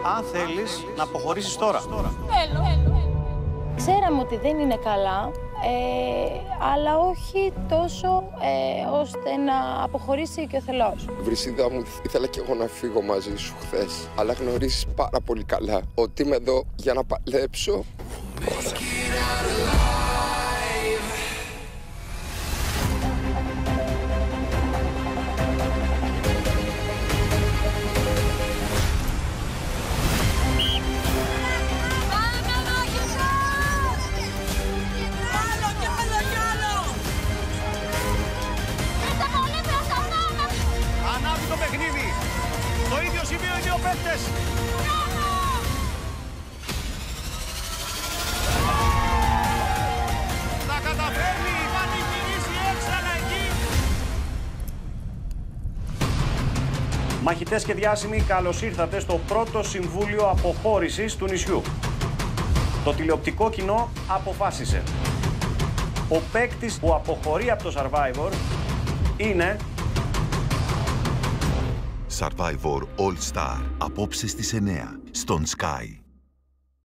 αν θέλεις να αποχωρήσεις τώρα. Θέλω. Ξέραμε ότι δεν είναι καλά, αλλά όχι τόσο ώστε να αποχωρήσει και ο Θελός. Βρυσίδα μου, ήθελα και εγώ να φύγω μαζί σου χθες, αλλά γνωρίζεις πάρα πολύ καλά ότι είμαι εδώ για να παλέψω. Ανάβει το παιχνίδι. Το ίδιο σημείο οι δύο παίκτες. Θα καταφέρνει, θα την γυρίσει έξανα εκεί. Μαχητές και διάσημοι, καλώς ήρθατε στο πρώτο συμβούλιο αποχώρησης του νησιού. Το τηλεοπτικό κοινό αποφάσισε. Ο παίκτης που αποχωρεί από το Survivor είναι... Survivor All Star, απόψε στις 9, στον Sky.